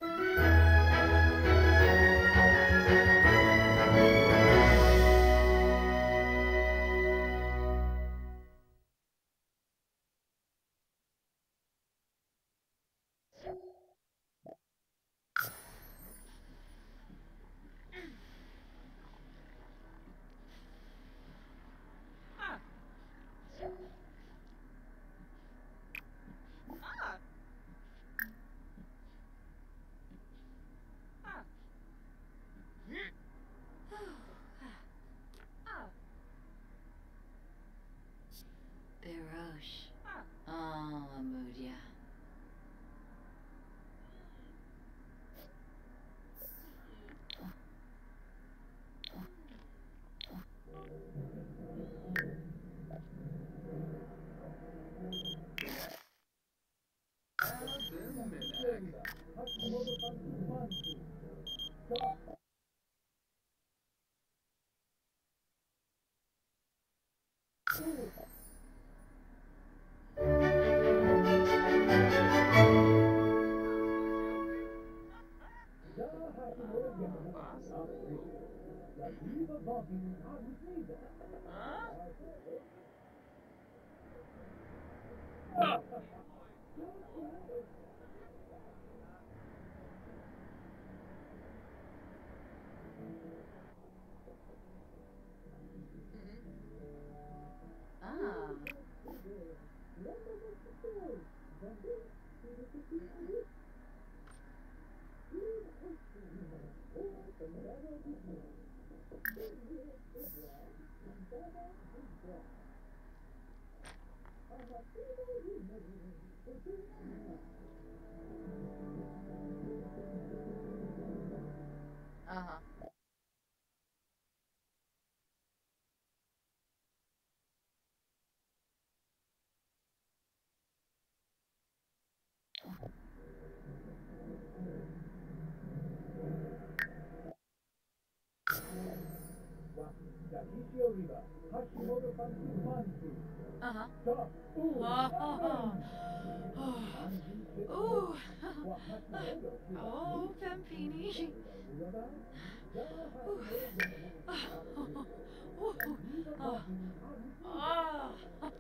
Birosh. Oh, Amudia. Ah. Uh-huh. Uh-huh. Oh, oh, oh, Pampini. Oh.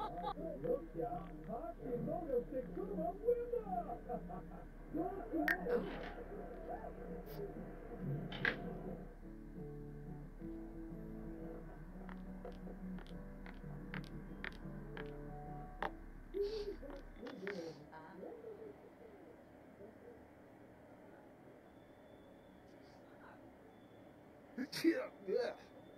Yeah.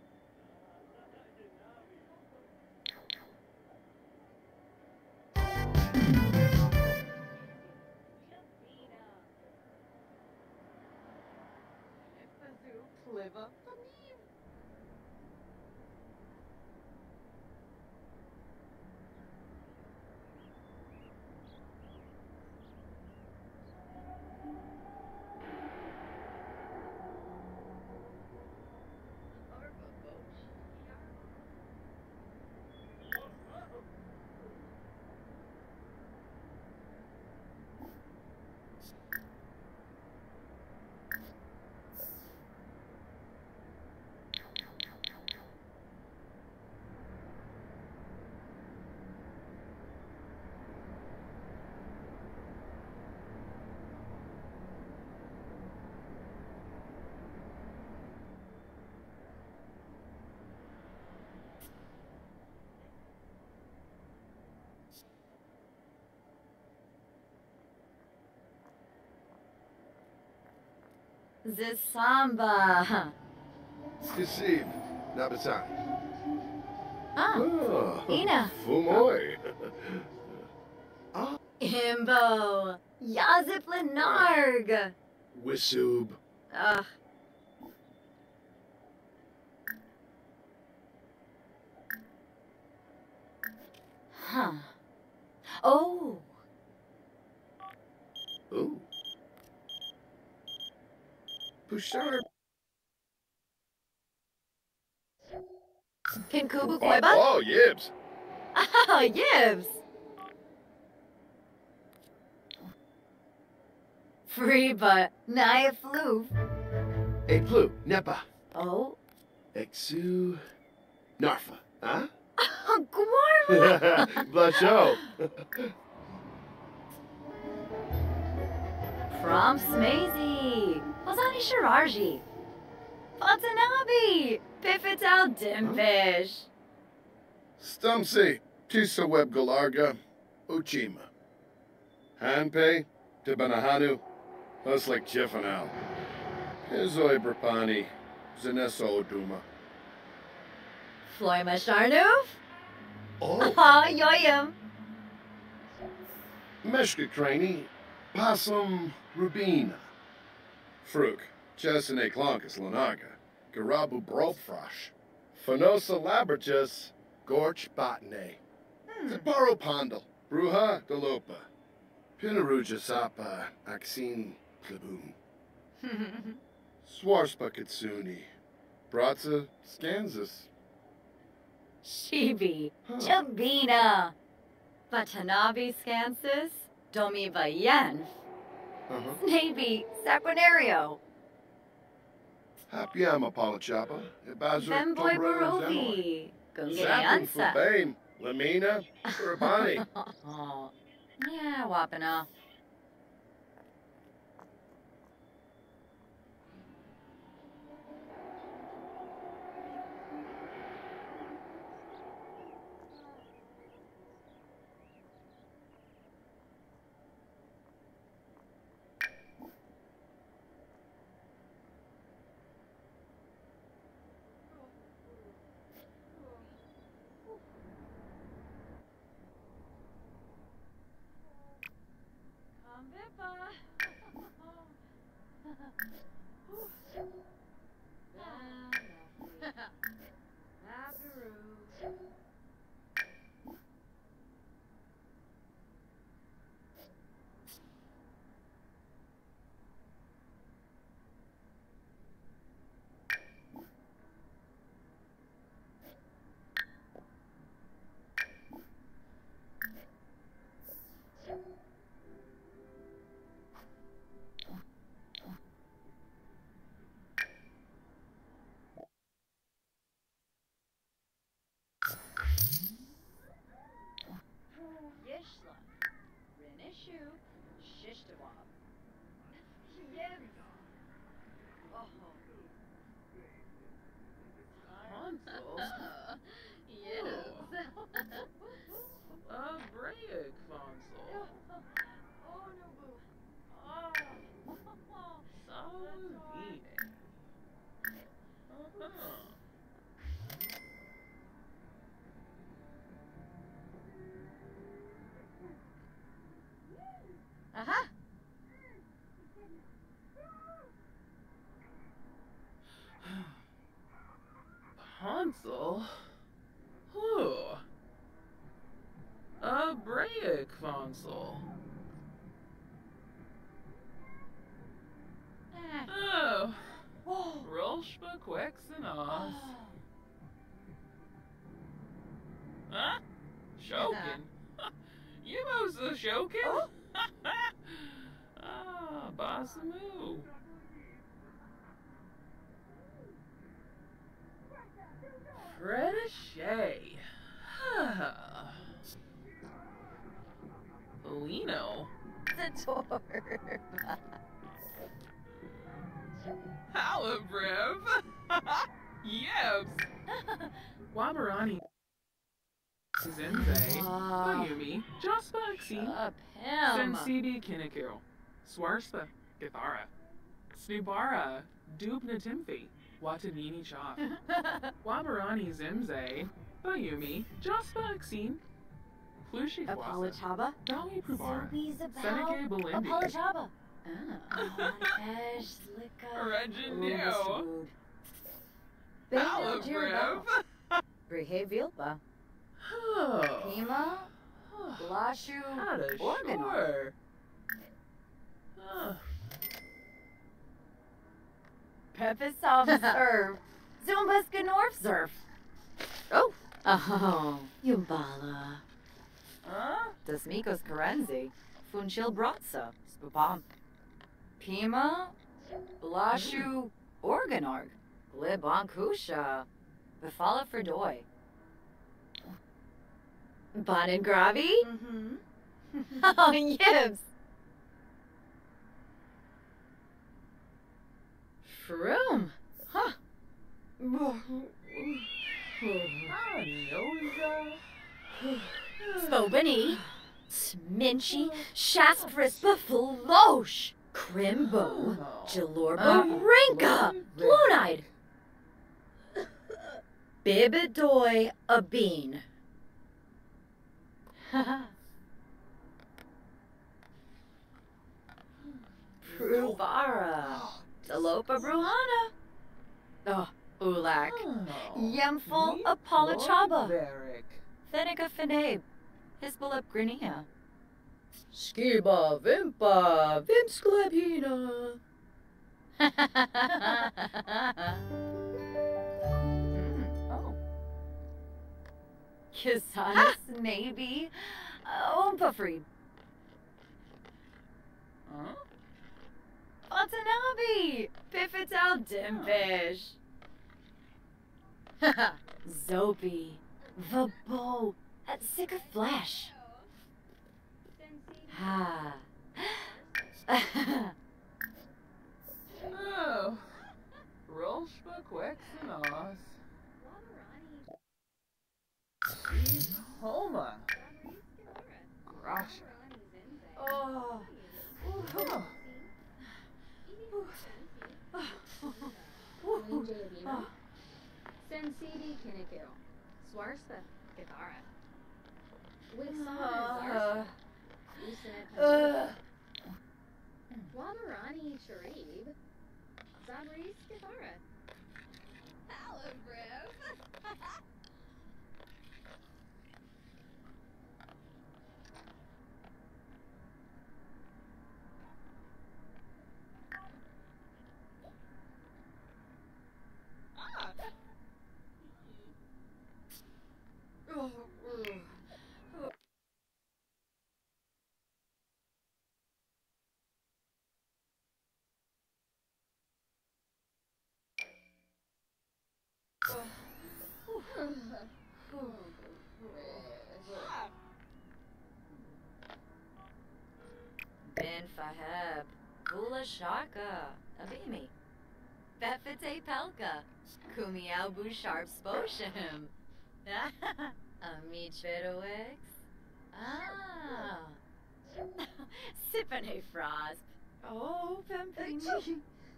Clever. The samba. Skasib. Nabatani. Ah, Oh, Ina. Fumoy. Imbo. Yazip Lenarg. Wisub. Ugh. Huh. Oh. Ooh. Pushar. Kinkubu Koiba? Oh, Yibs. Ah, Yibs. Friba, naya floof. E plu, nepa. Oh, Exu, narfa. Huh? Guarma! Blasho. From Smazy, Wazani Shirarji, Watanabe, Pifital Dimpish. Stumsy, Tisa Web Galarga, Uchima. Hanpei, Tibanahanu, Huslik Chifanal. Hizoi Brapani, Zaneso Oduma. Floima Sharnoof? Oh, Ah, yoyum. Meshka Craney, Possum Rubina. Fruk, Chesine Clonkus Lanaga, Garabu Brofrosh. Fanosa Labertus, Gorch Botane. Zaparo Pondal, Bruja Galopa. Pinaruja Sapa, Axine Pleboon. Swarspa Kitsuni, Bratza Skanzas. Shibi, Huh. Chabina, Watanabe Scansis, Domi Bayen, Snaby, Saquinario, Hapiama Palachapa, Ibazu Femboy Barovi, Zapping Gungayansa. Fubame, Lamina, Urabani. Yeah, Wapana. Yishla, Renishu, Shishtawab. Yim. Oh. Console? Yes. A break console. Oh, no, boo. Salvine. Aha. Console? Whew. A break console. Oh. Rolshba Quexenos. Huh? Shokin? You most Shokin? Oh. Ah, Basamu. Fred Shea. Lino. The door. Halibrev. Yes. Wabarani. Zenze. Mayumi. Jaspa Exine. Up him. Sensibi Kiniku. Swarspa. Githara. Snubara. Dubna Timfi. Watanini Chaf. Wabarani Zimze. Bayumi. Jaspa Exine. Plushi Kwasa. Apolachaba. Dawi Prubara. Zoobies Seneke about. Belindi. Apolachaba. Esh, Slicka. Reginio. Halibrev. Halibrev. Brihevilpa. Oh. Pima. Blashu. Outta Organon. sure. Huh. Pepis off serve. Zumbaska North Surf. Oh. Oh. Yumbala. Huh? Dasmikos Karenzi. Funchil Bratsa. Spupam. Pima, Blashu, Organorg, Glibonkusha, Befala Ferdoy. Bonengravi? Mm-hmm. Oh, Yibs! Shroom! Huh. Spobany, Sminchi, Shaspris, Buffalosh, Crimbo, Jalorba, Rinka, Blue-Eyed, Bibidoy, a bean. Pruvara, Salopa Bruhana. Oh, Ulak. Yemful, Apolachaba. Thenica Finabe, Hisbalip Grinia. Skiba Vimpa, Vimsklebina. Oh. Kisanis, maybe. Oompafreed. Huh? Watanabe, Pifital Dimpish. Zopi, Vabo, at Sick of Flesh. Ha. Oh. Rolshba Quexenos. Homa. Grasha. Oh. Oh. Sensidi Kinnikil. Swarsta Githara. Wixana Zarsa. Wamarani Sharib. Zabris Githara. Palabriv. Ben Faheb, Gula Shaka, Abimi. Befete Pelka, Kumiao Busharp Sposhim. Amich Vedowix. Ah. Sippin' a frost. Oh, Pimpini.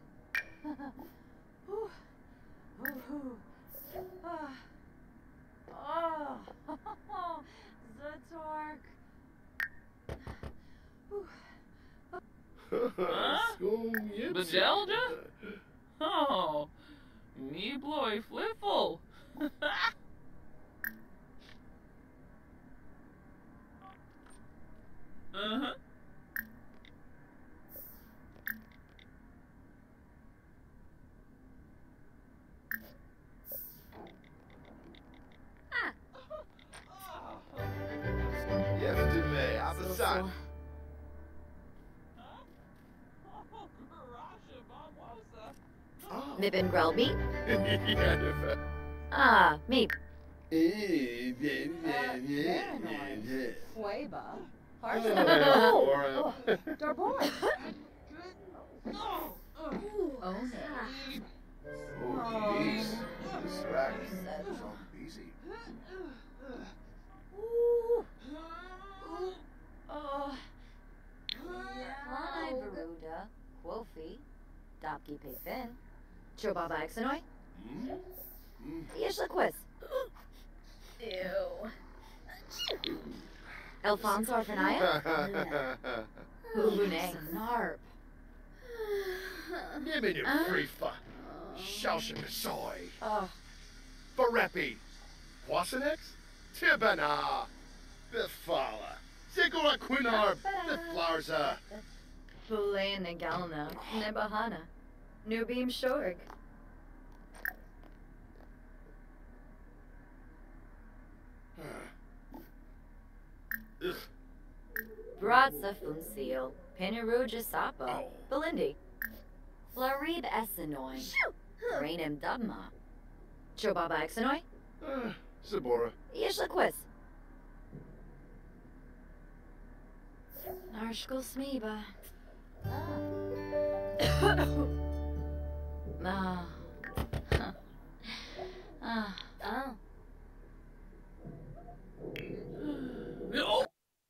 Oh, Zatork. Schoon Yipsy. Bejelja? Oh. Me bloy fliffle. Uh-huh. Yesterday, Abasat. Nibbin Grelby. Yeah. Ah, Meep. Quaba. Oh. Darboy. Oh, geez. Distracted from busy. Hi, Veruda, Quofi, Dopki Payfin, Chobaba Exanoy, Yishlaquis. Ew. Alfonso Orphanaya, Ubune, Narp. Nibbin you Freefa. Shaushakasoy. Oh, Barepi. Quasanex. Tibana. Bifala. Zigora Quinar. Biflarza. Bulayan Nagalna, Nebahana, Nubim Shorg. Bratza Falsa Funsil, Pinaruja Sapo, Oh. Belindi, Flarib Essenoi, Rainham Dubma, Chobaba Exenoi, Sabora. Yishlaquis, Narshkul Smeeba. Ah. Ah. Oh. Oh.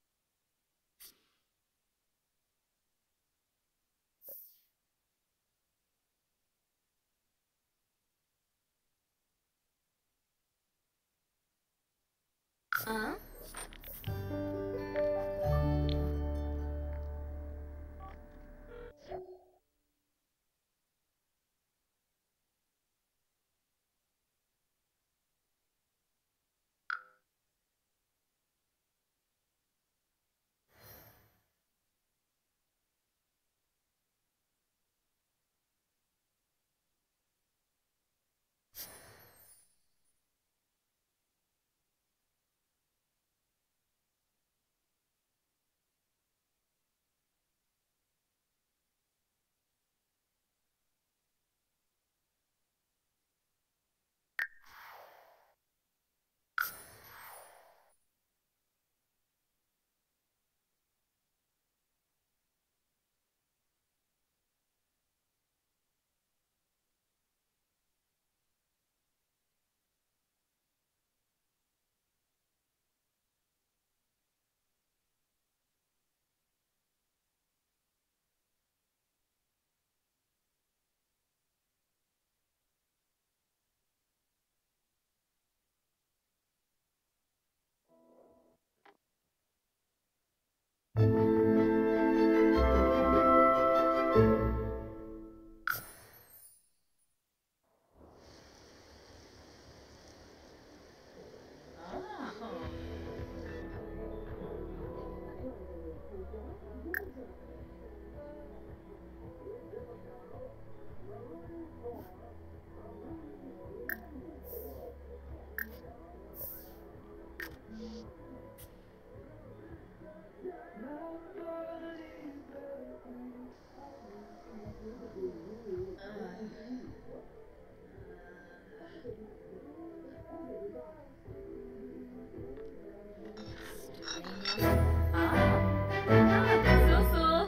Susu.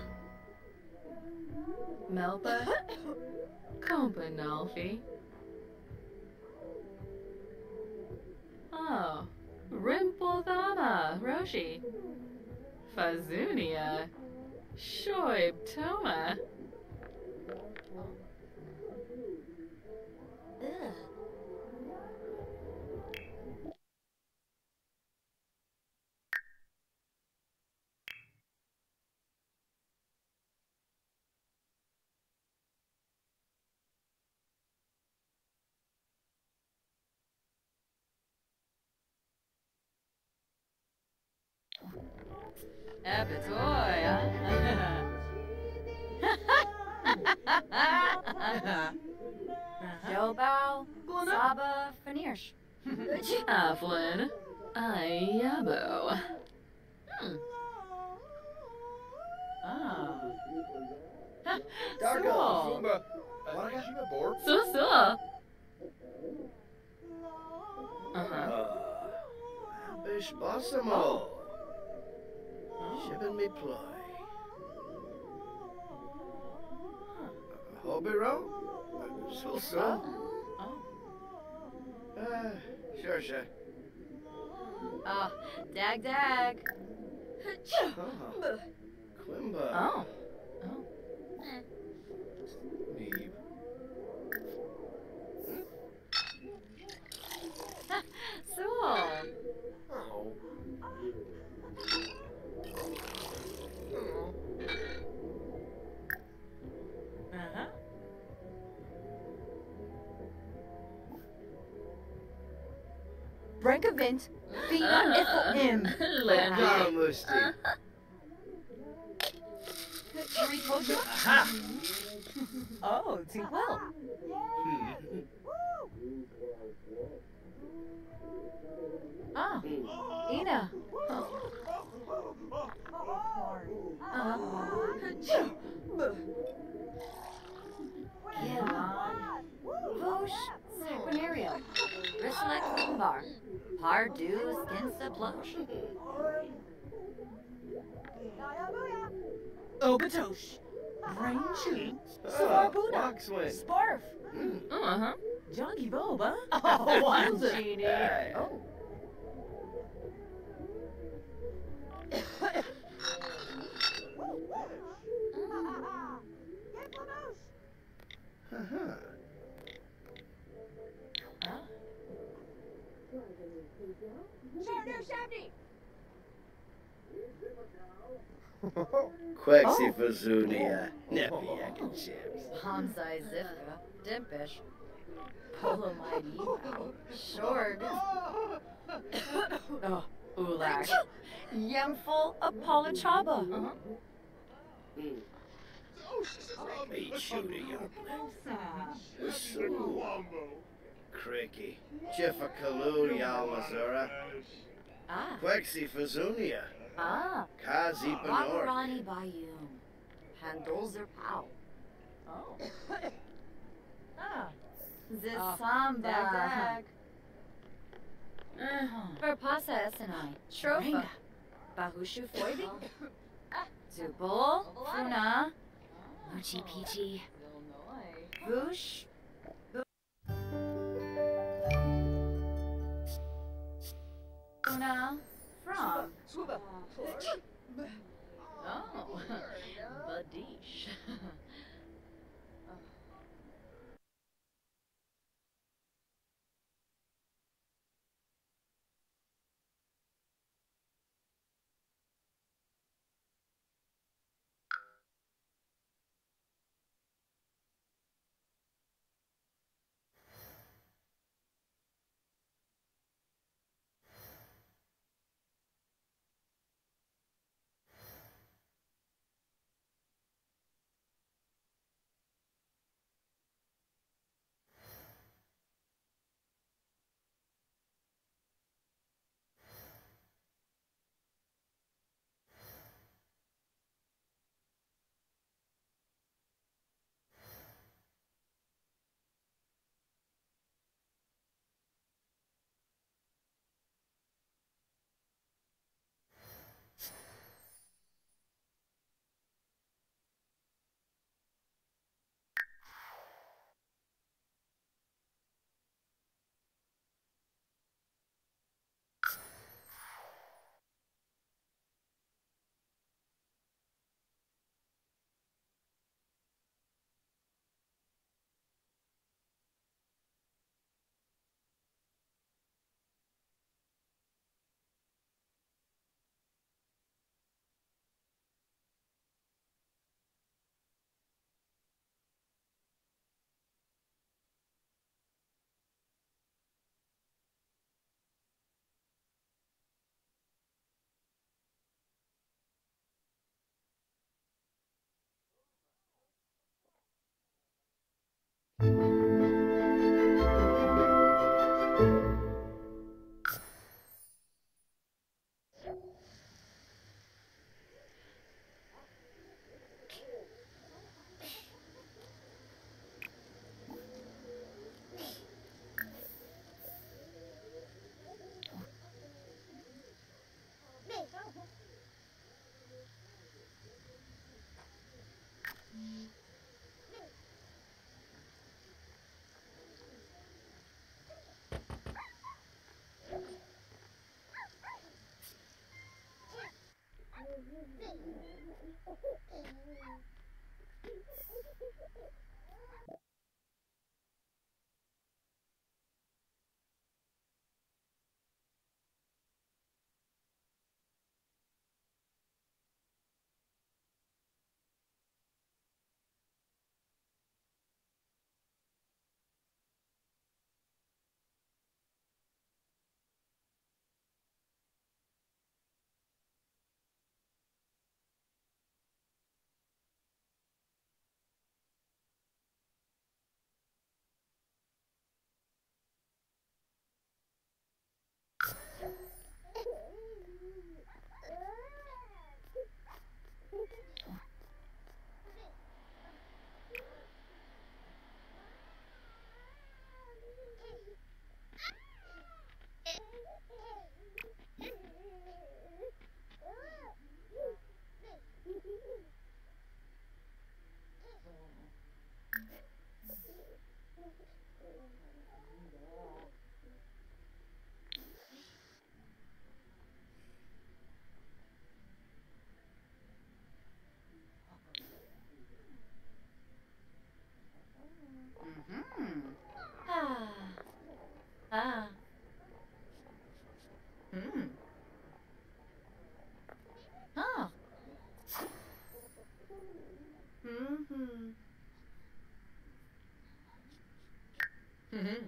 Melba. Kompanolfi. Oh. Rimplethama. Roshi. Fazunia. Shoib Toma. Ugh. Epitoy, huh? Jobao, Saba, Fanirsh. Aflin. Ayabo. Ah. Darko, So. Fumba. Waragashima board. So. Uh-huh. Bish Bossamo. Shipping me ploy. Hobiro? So. Oh. Sure. Oh, dag. Quimba. Oh. Neeb. So. Oh. Uh-huh. Brankavint, Fina Ithel Im. Down, Lusty. Aha! Oh, Tinkwell. Ah, Ina. Babush, Sequinario, Rislek Lumbar, Pardu Skinsa Blush. Obatosh. Brain Chew. Oh, Swarbuda. Boxwing. Sparf. Mm. Joggy Boba. Oh, Wowza. Genie. Hey. Oh. Uh-huh. Quexi Fazunia. Nepiak and chips. Hamzai Zifka, Dimpish, Polomite Evo, Short, oh, Ulak, Yemful Apolachaba. Me shooter young. Cricky. Jiffakaloo Yalmazura. Ah, Quexi Fazunia. Kazi Benor. Wagarani Bayum, Handolzer Pow. Oh. Ah. Zisamba. Dag. Verpasa Esenai, Shrofa, Bahushu Foibi, Zubul, Funa, Muchi Pichi, Bush, Funa, from. Oh. Badish. Ah. Hmm. Ah. Mm-hmm. Mm-hmm.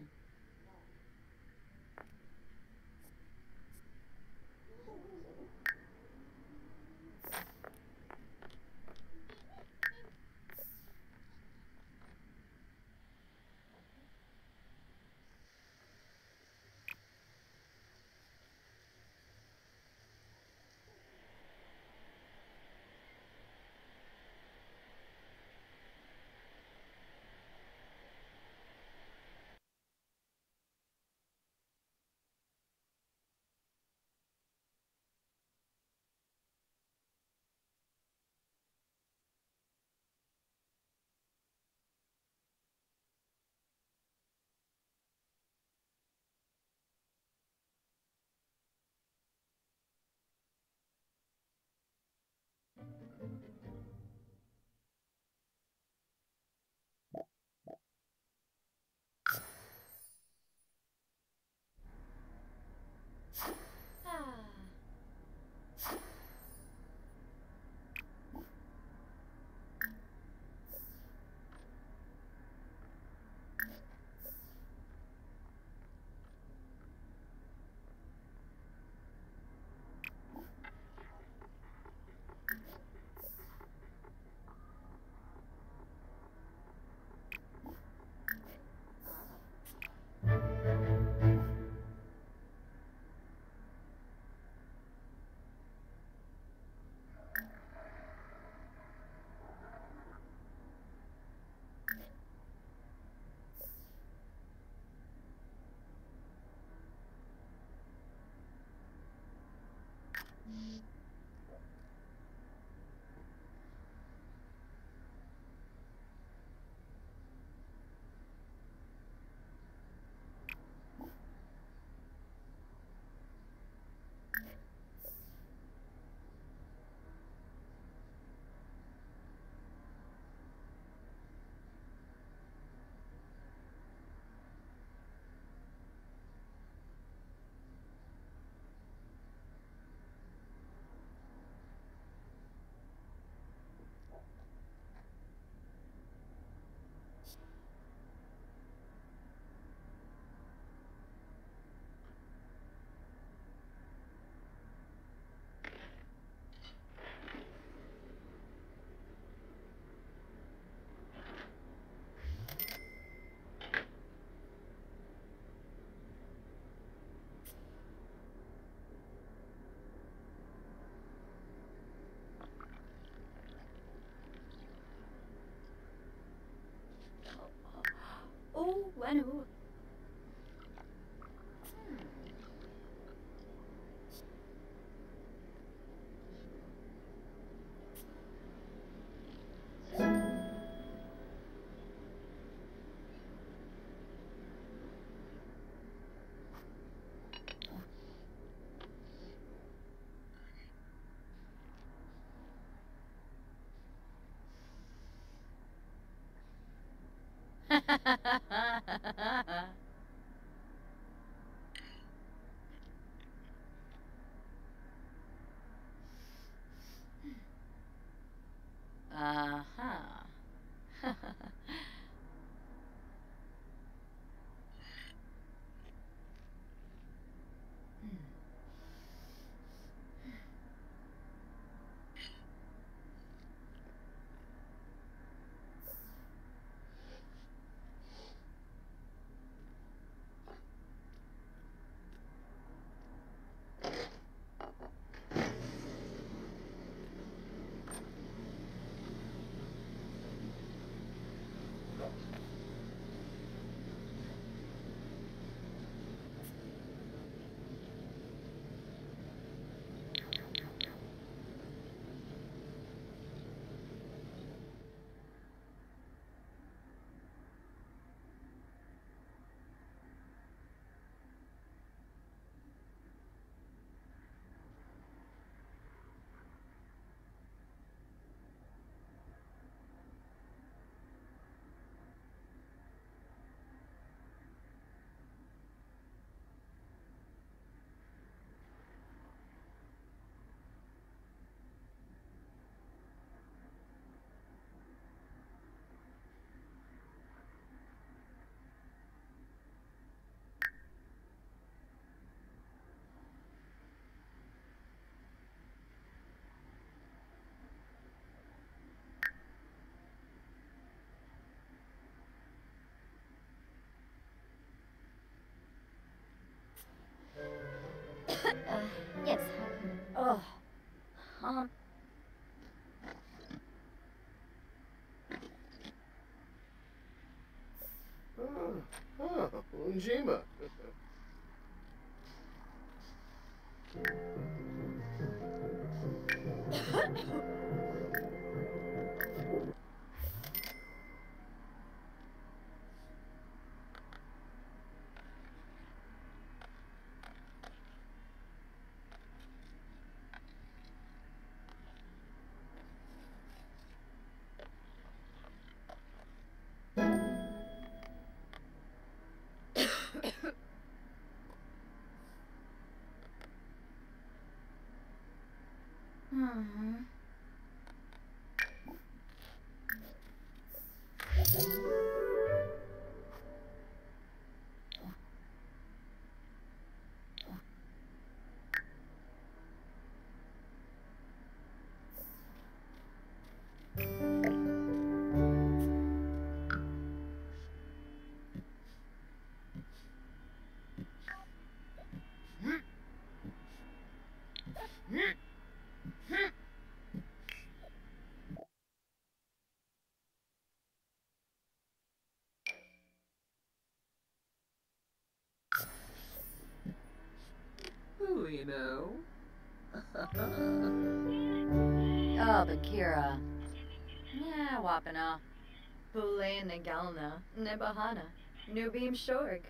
Ah. Oh, Wenu. Uh-huh. Njima. Who you know? Oh, Bakira. Yeah, Wapana. Bule Nagalna. Nebahana. Nubim Shorg.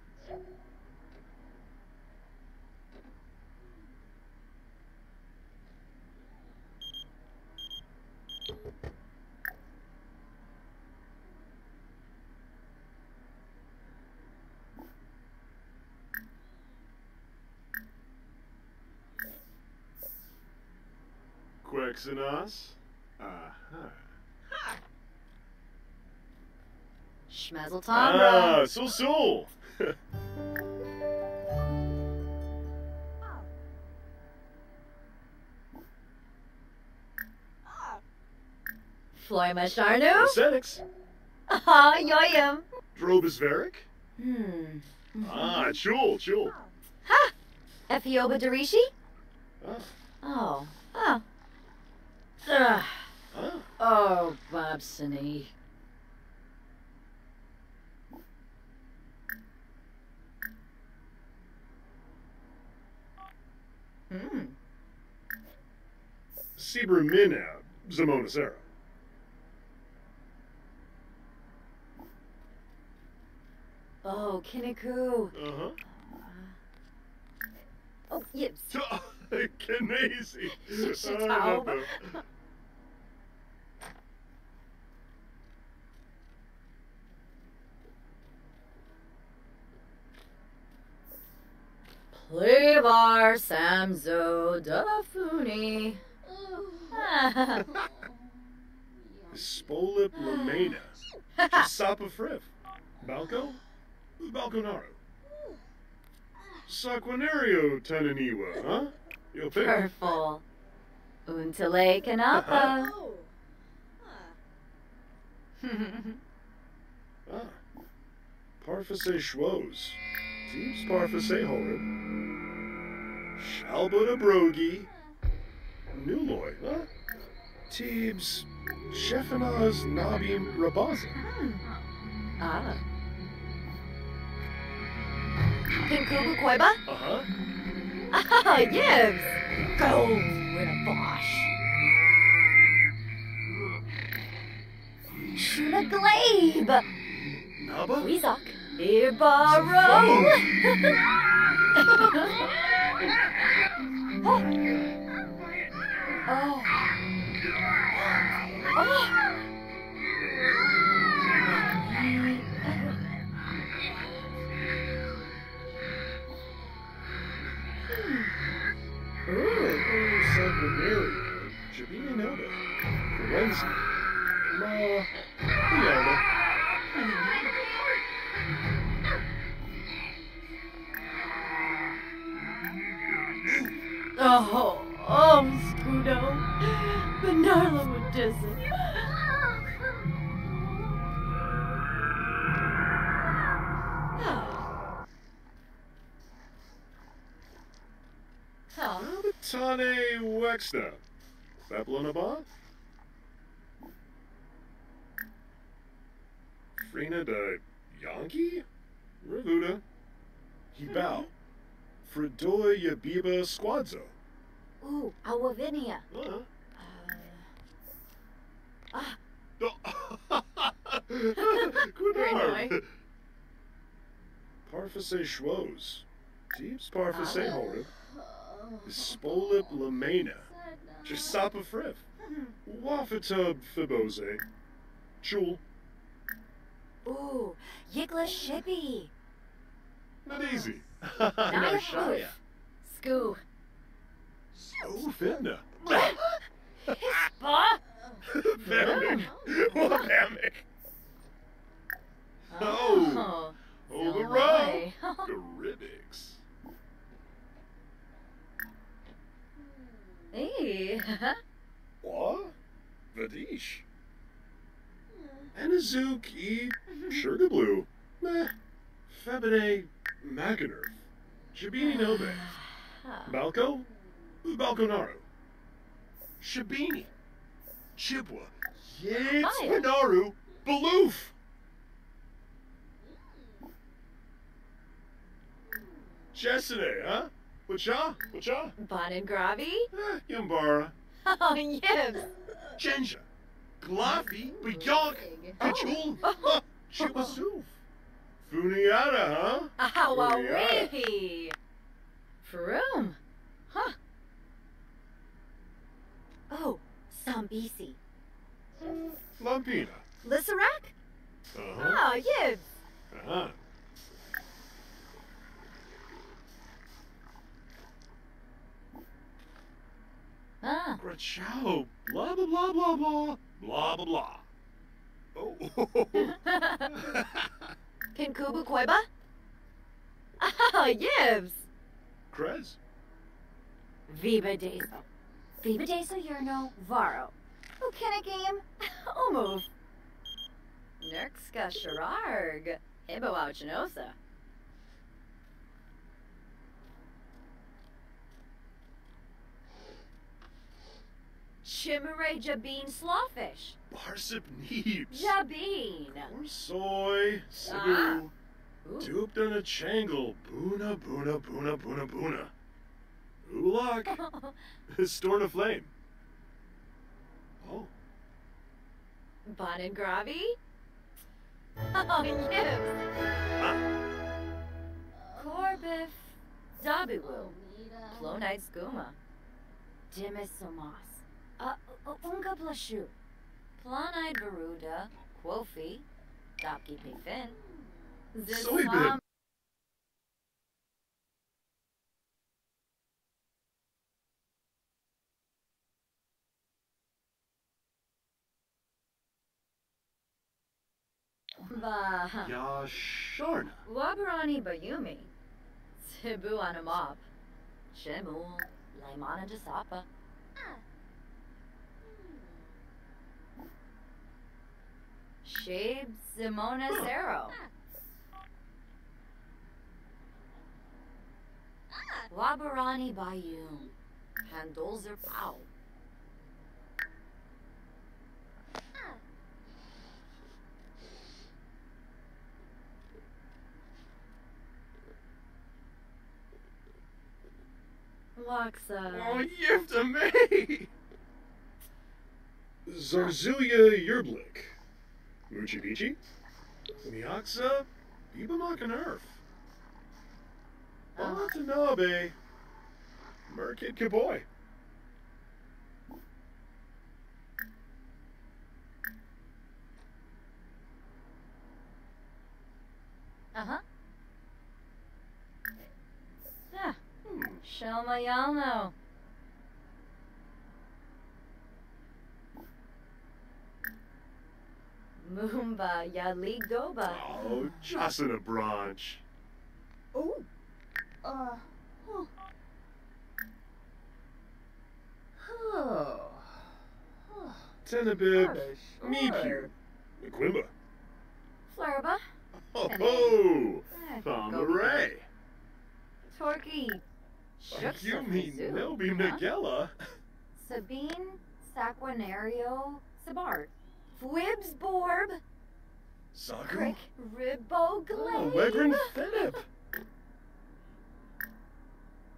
Quexenos? Aha. Schmezeltombra. Ah, Sul. Floima Sharnu. Senix. Ah, Yoyam. Drobus Varick? Hmm. Chul. Ha! Ethioba Darishi? Ah. Oh. Oh. Ugh. Ah. Oh, Bobsony. Sibra Mina, Zamonacera. Oh, Kinniku. Uh-huh. Oh, Yibs. Kenesi. Shitaub. Plevar Samzo Dafuni. Spolip Lamena. Sapa Frif. Balconaru. Saquinario Tananiwa, huh? You'll pick. Purple. Untale Kanapa. Oh. Parfase Schwoz. Teeps Parfase Horrid. Shalbuta Brogi. Nuloy, huh? Teebs Shephanaz Nabim Rabaza. Ah. Pinkubu Koiba? Uh-huh. Ah, Yibs. Go in a bosh. Shuna Glabe. Naba? Weezok. Ibaro. Oh. Oh. Ooh. Saquinario. Jabini Noda. Forensi. Ma. Yama. Scudo. Benarla would diss it. Tane Wexna. Babylonaba? Frina de Yankee? Ravuda. Doi Yabiba Squadzo. Ooh, Awavinia. Huh? Ah, Good annoying. arm. Parfase Schwoz. Deeps Parfase Horeb. Spolip Lamena. Jisapa Friv. Wafatub Fibose. Chul. ooh, Yigla Shippy. Not easy. Naya Shaya. Hoof. Scoo. Oh, Finna. Hispa. Vamic. Wabamic. Oh. Oh, the row. Garibix. Hey. What? Vadish. Anazook E. Sugar Blue. Meh. Febine Macanerf. Shabini Nobe. Balco? Balconaru. Shabini. Chibwa. Yates Hiya. Minaru. Baloof. Chesine, huh? Wacha? Wacha? Bon and Gravi. Yambara. Oh, yes. Chenja. Glafi. Biyonk. Kachul. Chiwasuf. Funiata, huh? Awawee. Froom. Huh. Oh, Sambisi. Lampina. Lissarak? Uh-huh. Oh, yes. Uh-huh. Ah. Grachow. Blah, blah, blah, blah, blah. Blah, blah, blah. Oh. Pinkubu Koiba? Oh, yes. Krez. Viva Deso. Viva Deso Yerno Varo. Ukenagame. Omove. Nerkska Shararg. Ibo Auchinosa. Chimere Jabeen Slawfish. Barsip Neebs. Jabeen. Soy. Ah. Sibu. Ooh. Doopdana Changle. Boona, boona, boona, boona, boona. Ulak. Storna Flame. Oh. Bon and Gravi? Oh, yes. Corbiff. Dabiwu. Plonite Skooma. Dimis Somas. Unga Blashu. Planide Veruda. Quofi. Dopki Pifin. Soybib. Bah. Yasharna. Wabarani Bayumi. Sibu Anamop. Shemul. Laimana Jasapa. Shabe Simona Zero. Wabarani Bayum. Handolzer Pau. Waxa. Oh, Yifta me! Zarzuya Yerblik. Muchibichi. Miaksa. Bibamakan Watanabe. Merkid Kaboy. Uh-huh. Yeah. Shelma Yalno. Moomba Yaligoba. Oh, just in a branch. Oh. Tenabib. Meepu. Quimba. Flurba. Oh, ho! Go Pomeray. Torky. You mean Nobi Nagella? Sabine Saquinario Sabart. Fwibs Borb. Saku? Crick Ribbo Oh, Glade. Wegrin Fenip.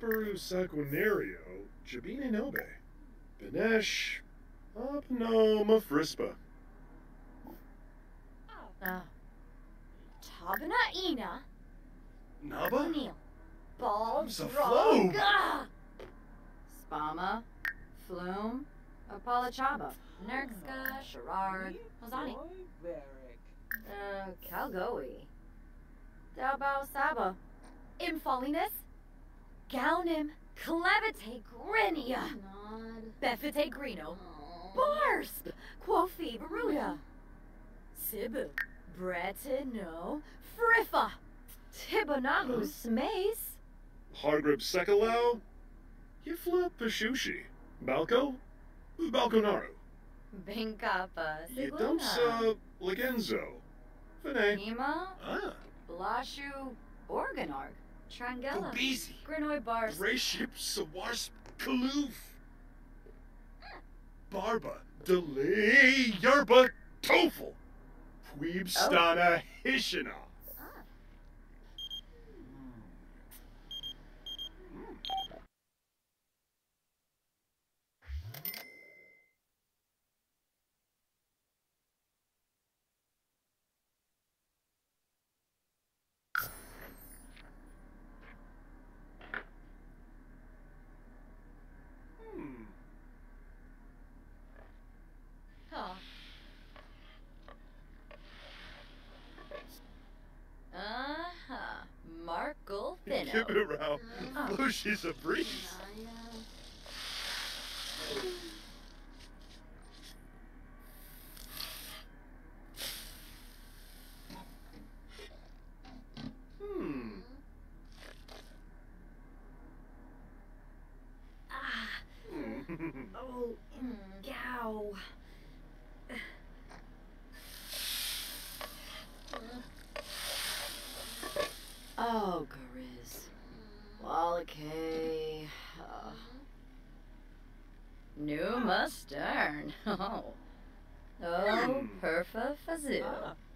Saparu Saguinario, Jabine Nobe, Benesh, Apnoma Frispa. Tabana Ina. Naba? Neil. Ball. Saflo. Droga. Spama. Flume. Apalachaba. Nergska. Sherard. Hosani. Calgoi. Dabao Saba. Imfollinus. Gaunim. Clevite Grinia. Nod. Befite Grino. Aw. Barsp. Quofi Baruda. Sibu. Bretino. Friffa. Tibanahu Smace. Hargrib Sekalau, Yifla Pashushi, Balco, Balconaru, Binkapa. Yidumsa Legenzo, Fene, Nima. Blashu. Organarg. Trangella. Obisi, Grinoi Bars. Rayship Sawars Kaloof, Barba, Delay Yerba Tofel, Weebstana Hishina. Markle Keep Finno. it around. Flushy's a breeze. Naya. Oh, gow. Oh, Gariz. Wallacay. Numa Stern. Oh. Oh, Perfa Fazoo.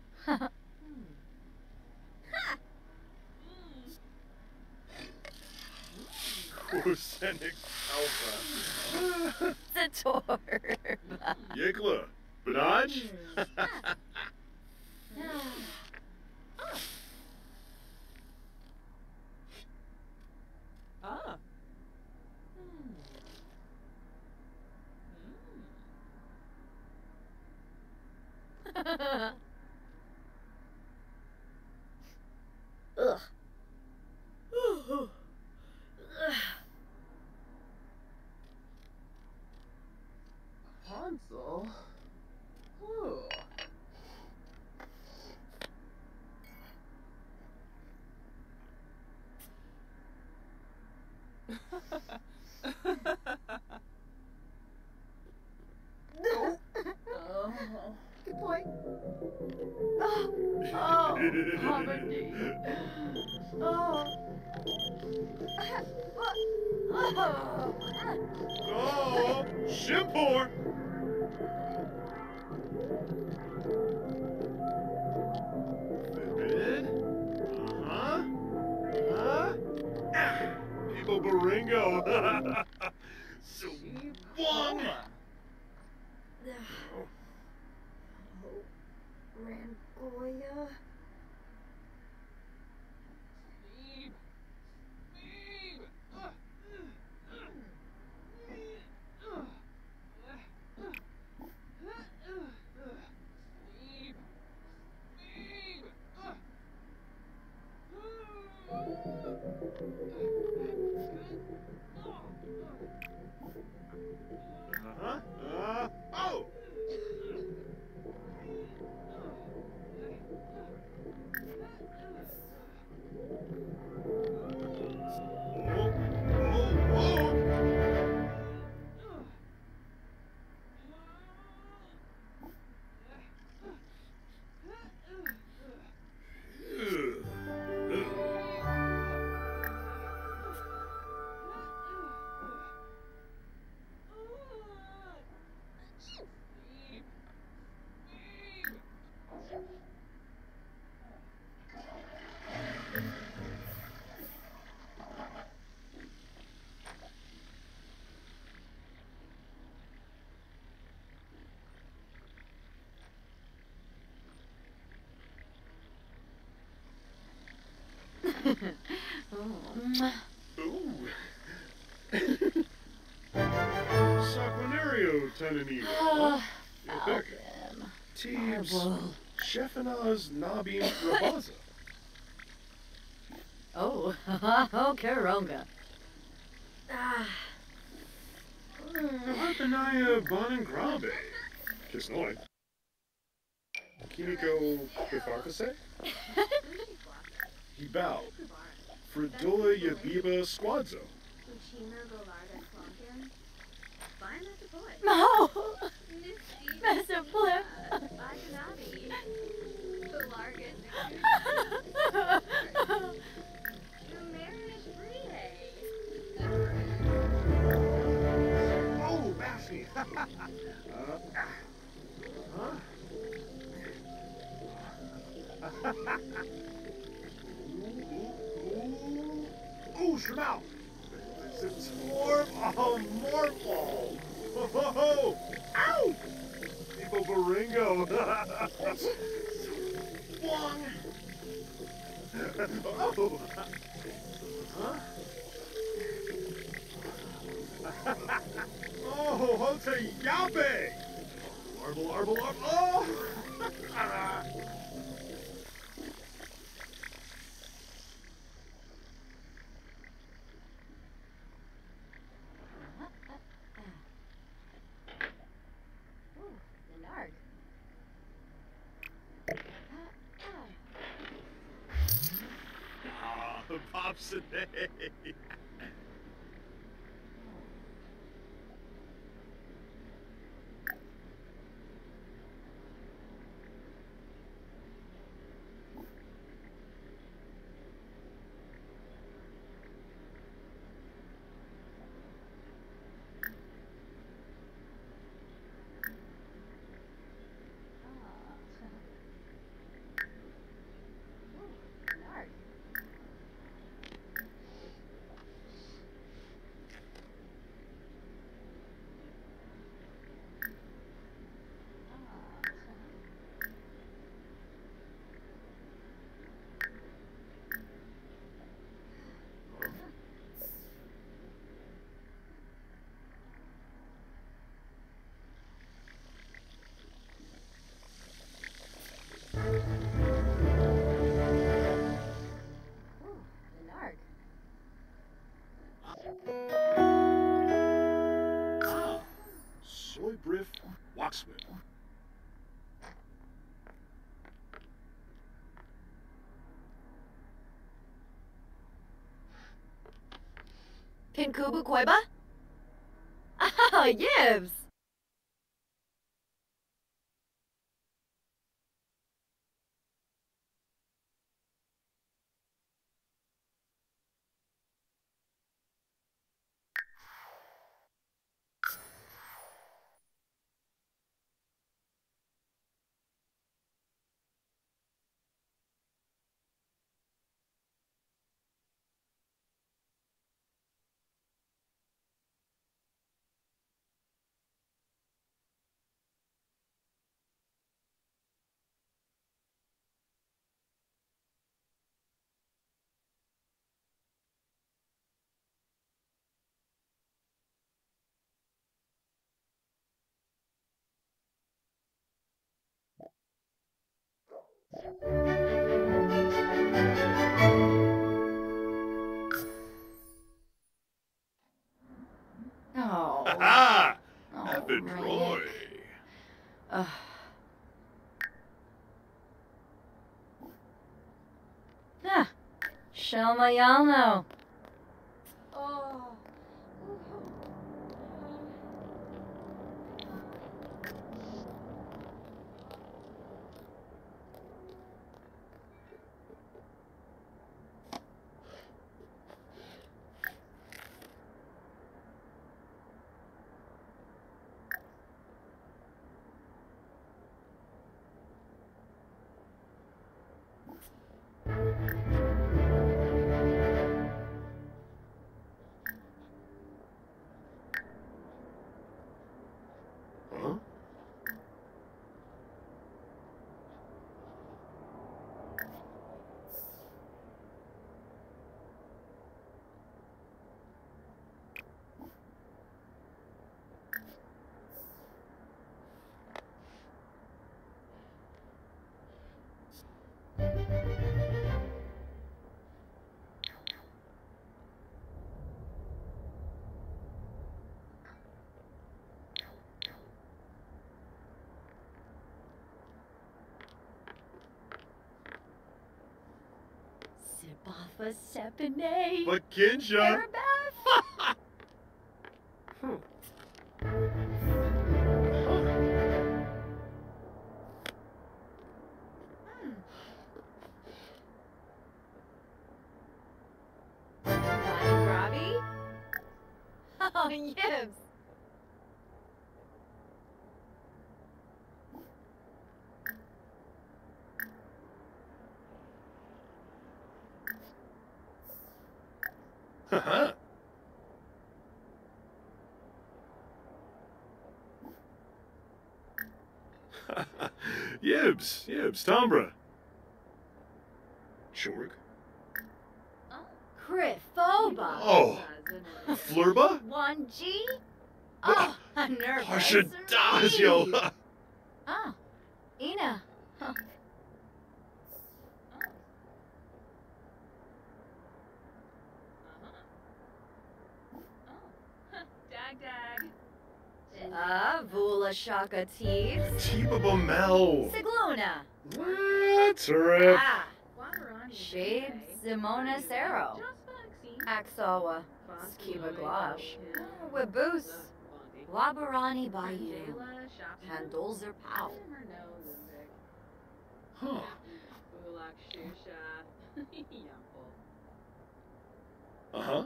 Oceanic Alpha. Zatorba. Yikla. Benaj? Ugh. Hansel? Ooh. Good point. Oh, Harmony. Oh. Oh, Shimpor! Forbid? Uh-huh. Huh? People Baringo. So one. Rangoya. Uh-huh. Oh! Mwah. Ooh. Saquinario Tenanita. Ah, Yopek. Falcon. Teebs. Marble. Shefanaz Nabim Rabaza. Oh, oh, Karonga. Ah. Harpanaya Bonangrabe. Kisnoy. Kiniko Bifarkase. Hibao. Fridola Yabiba Squadzo. Uchima Golarda Clonkin. Fine at the boy. No. Nifty. Mr. Flip. Bajanabi. The Largan. Numerish Brie. Oh, Baffy. Ooh, Shremal. It's more Morphle. Ho, ho, ho. Ow! People Baringo. Wong. Oh. Huh? Oh, Hote Yabe! Arble, arble, arble. Oh! Ooh, Denard. Ah, Pops today. Denard. Ooh, Denard. Ah, Soy Briff Waxwhip. Pinkubu Koiba? Ah, Yibs! Oh. Ha Oh, ha! Evan right. Roy. Ugh. Ah, Shelmayalno. Oh. Bafa Sepine. But Kinsha. Arabeth. Robbie? Oh, Yibs. Haha. Yibs, Tombra. Chorg. Crifoba. Oh, Flurba? 1G? Oh, nervous. Hashadazio. Ah, Ina. Huh. Vula Shaka Teeves. Tiba Bomel. Sigluna. What? Rip. Ah, Shade Simona Sero. Axawa. Skiba Glash. Waboose. Labarani Bayou. Handolzer Pow. Huh. Uh-huh.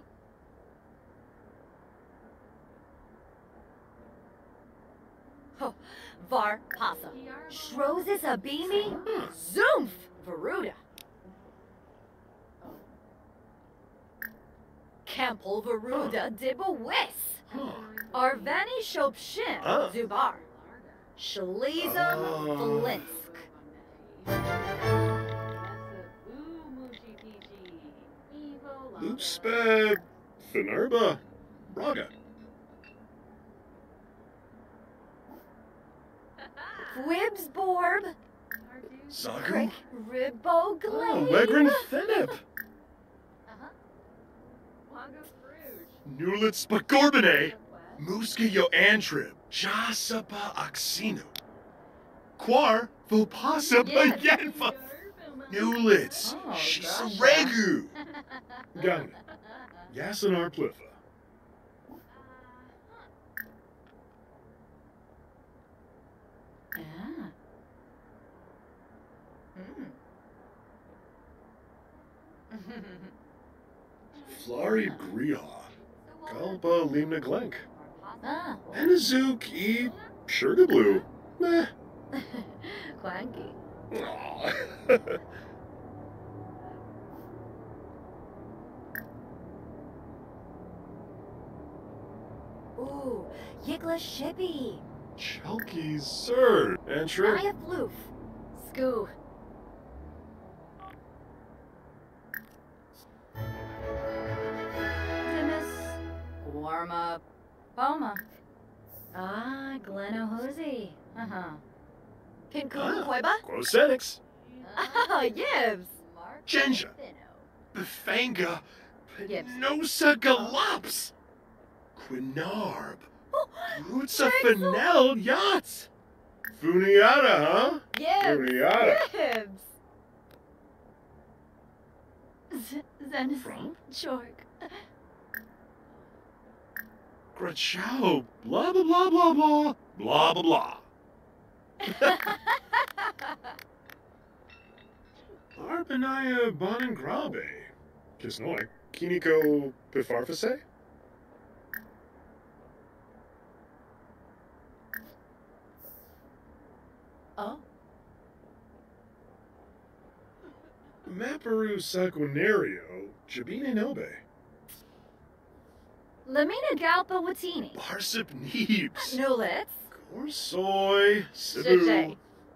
Oh, Var Pasa. Shrozis Abimi. Zoomf. Varuda. Campbell Varuda Dibba Wis. Arvani Shopshin. Zubar. Shalizam Flinsk. Loopsped. Finerba. Braga. Wibsborb. Zagu. Crick Ribbo Glade. Legrin Thinip. Nulitz Pagorbine. Muska Yo Antrib. Jasapa Oxinu. Quar Vopasa Bayenfa. Nulitz. Shisaregu. Gauna. Yasanar Plifa. Ah. Flari Griha. Galba Limna Glenk. Ah. Anazook E. Sugarblue. Meh. Clanky. Aw. Ooh, Yigla Shippy. Chalky Sir. Antrip. Maya Floof. Skoo. Timus. Warma. Boma. Ah, Glenohosie. Uh-huh. Pinkun Queba? Quosenix. Ah, Yibs. Genja. Befanga. Gibbs. Penosa Galops. Quinarb. Oh, Rutsa Drexel. Fennel Yachts. Funiata, huh? Yibs. Funiata. Yibs. Zenis. From? Chork. Grachow. Blah, blah, blah, blah, blah. Blah, blah, blah. Arbanaya Bonangrabe. Kisnoy. Kiniko Pifarfase? Oh. Maparu Sanguinario. Jabine Nobe. Lamina Galpa Watini. Barsip Neebs. Nulitz. Corsoy. Sibu. Shijay.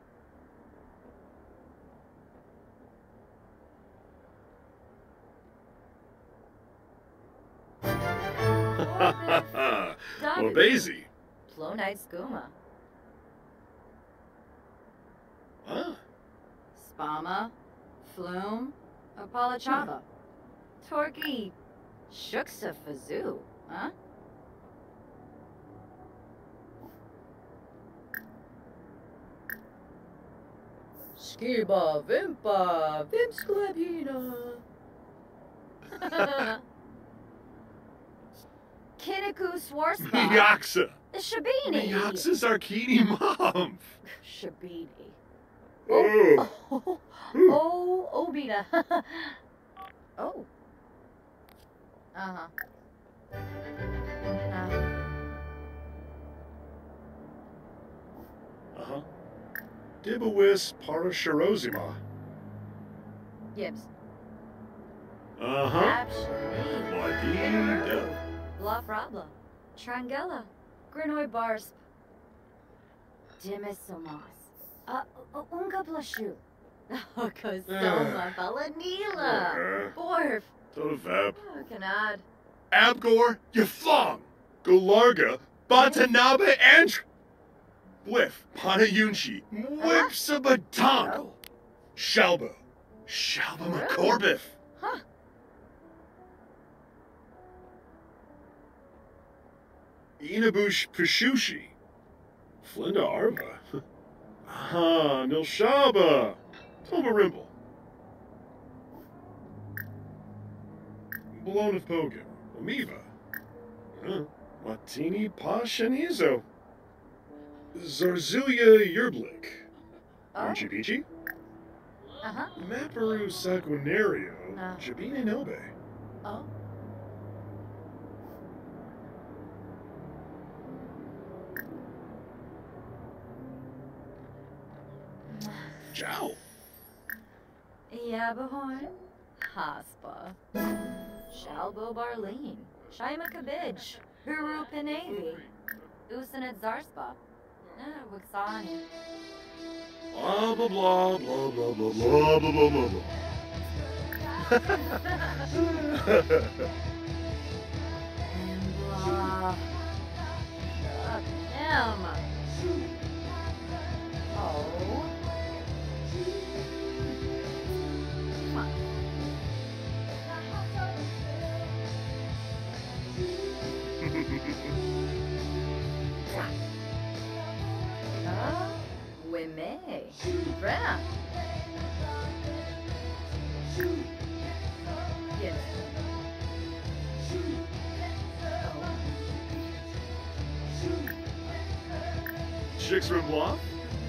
Obazy. Plonite Skooma. Ah. Spama. Flume. Apalachava. Torky. Shuksa Fazoo. Huh? Skiba Vimpa Vimsklabina. Kiniku Swarspa. Miaksa. Shabini. Miaksa Zarkini Mom. Shabini. Oh. Oh, Obita. Oh. Uh-huh. Uh-huh. Dibawis Parashirozima. Gibbs. Uh-huh. Absolutely. Wadida. Bluff Rabla. Trangella. Grinoy Bars. Dimisomas. Unga Blashu. Kostoma Balanila. Borf. Totafab. Kanad. Abgor Yaflong. Galarga. Batanabe Andr. Bliff. Panayunchi. Whipsabatongle. Shalbo. Shalbo McCorbiff. Huh. Inabush Pishushi. Flinda Arva. Aha, Nilshaba. Tomarimble. Balone of Pogan. Amiva. Martini Pashanizo. Zarzulia Yerblik. Oh. Uchipichi. Uh-huh. Maparu Sanguinario. Jabina Nobe. Oh. Ciao. Yabahorn. Haspa. Shalbo Barleen. Shaima Kabij. Huru Pinavi. Usanat Zarspa. Wixani. Blah blah blah blah blah blah blah blah blah blah blah. Blah. Him. Oh. Come on. Wime. Brenna. Yes. Chicks from Bluff?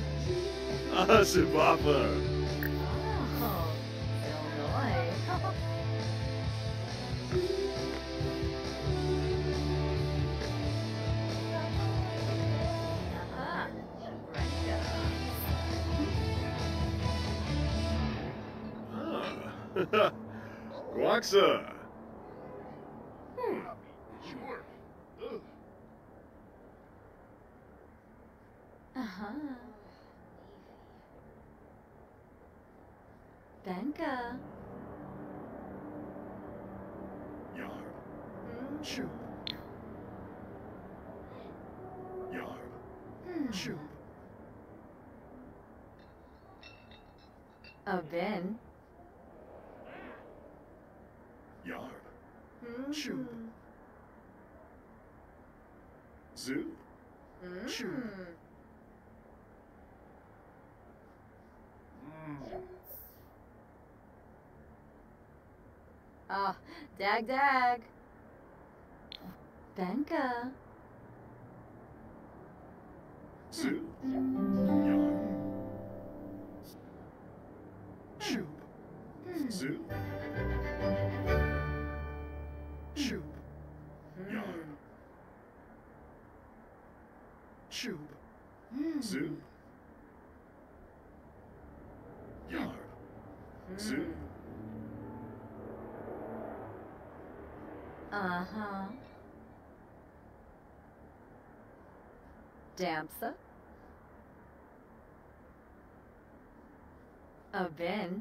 Sibapa. Oh, Illinois. Ah, Ah. Guaxa. Sure. Uh-huh. Benka. Yarb. Shoop. Yarb. Shoop. A bin. Yarb. Shoop. Zoo. Shoop. Ah, dag. Benka. Zoo. Yarb. Shoop. Zoo. Shoop. Yarb. Shoop. Zoo. Yarb. Zoo. Uh-huh. Damsa. A bin.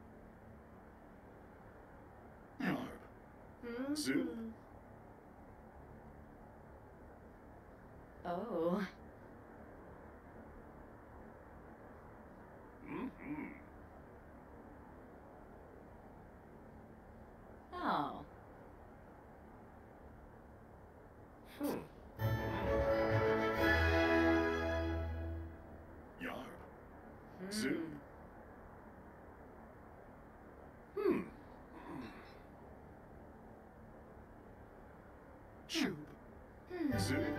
Yarb. Zoo. Oh. Oh. Yarb. Zoo. Shoob. Zoob.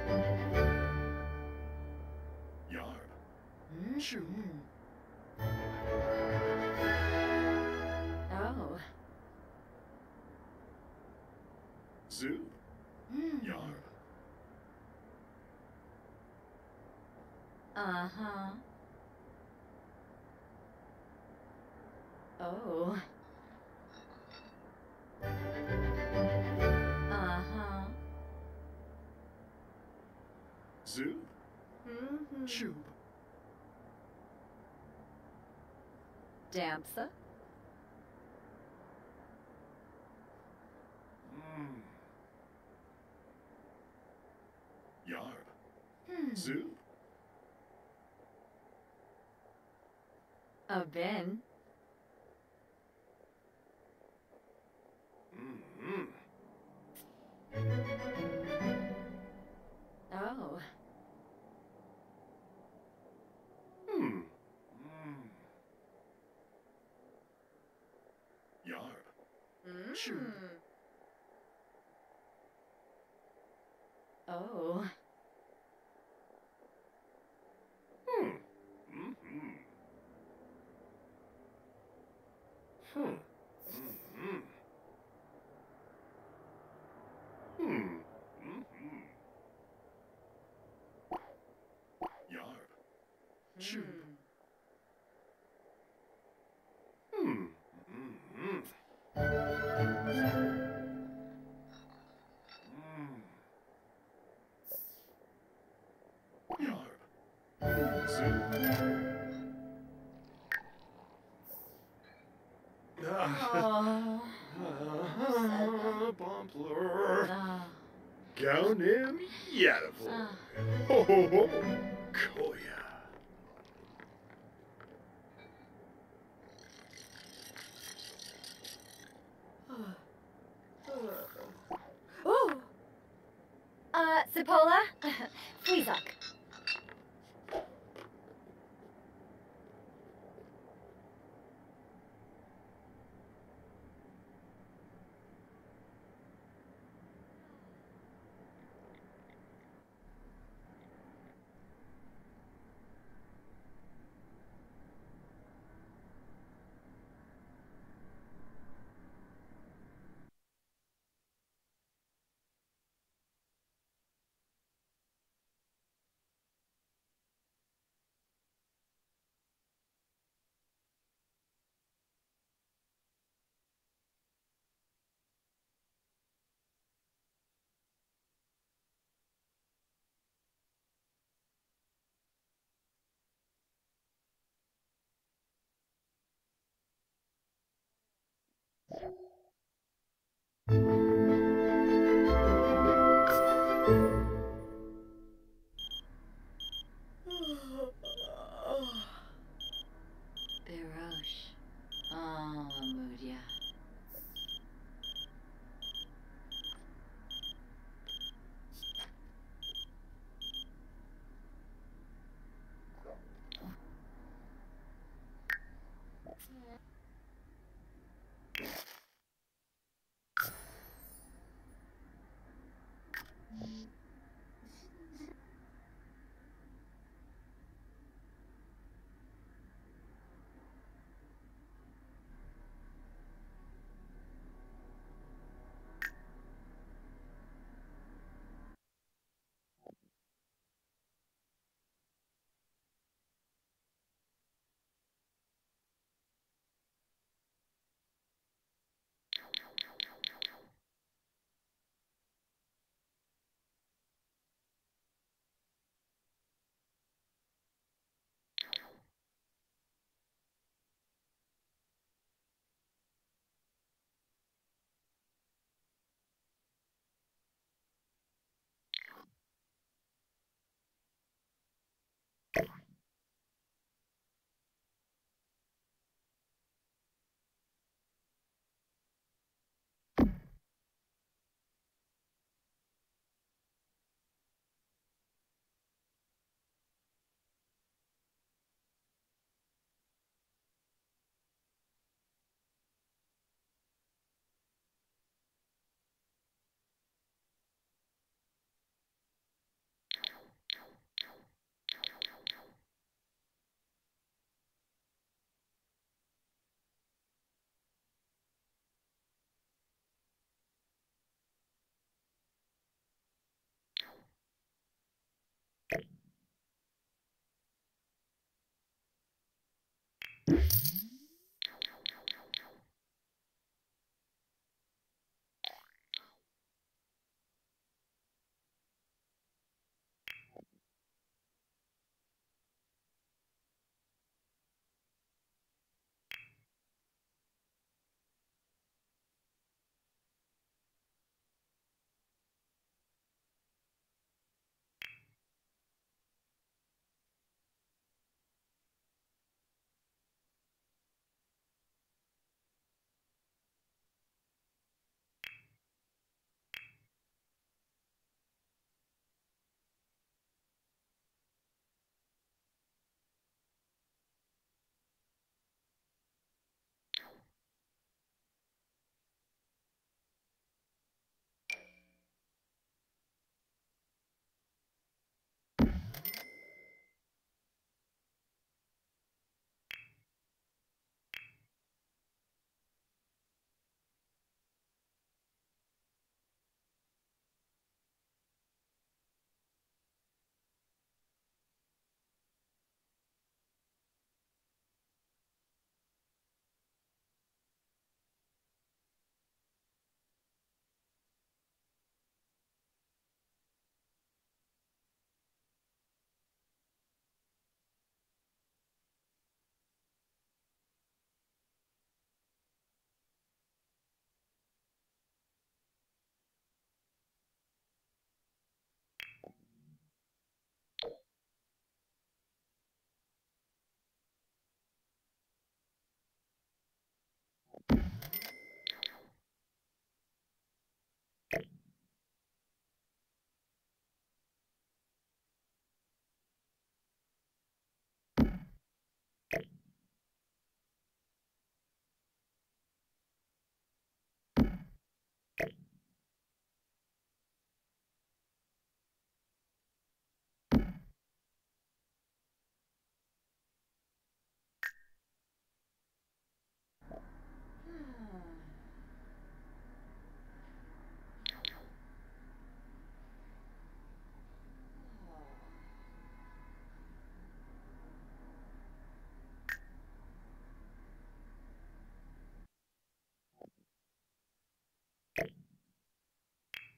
Yarb. Shoob. Oh. Zoob. Yarb. Uh-huh. Oh. Uh-huh. Zoob. Shoob. Damsa. Yarb. Zoob. A bin. Oh. Yarb. Shoob. Oh. Yarb. Shoob. Yarb. Zoob. Oh. Bumpler. Ah. Gaunim Yadavoy. Ah. Ho ho ho. Koya. Oh! Cipolla? Fleazok.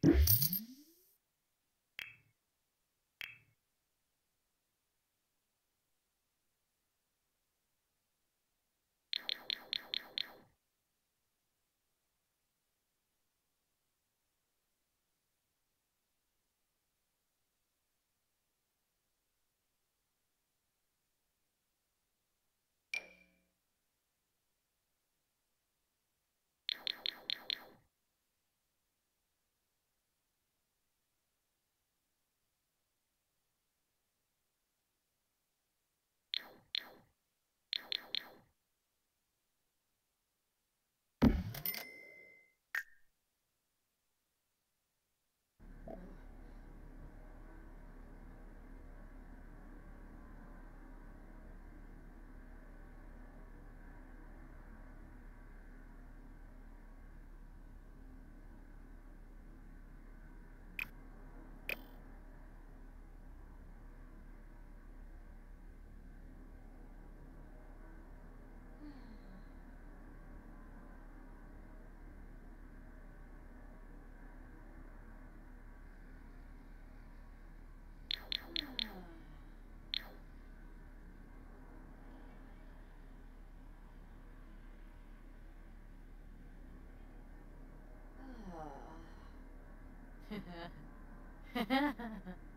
Oh.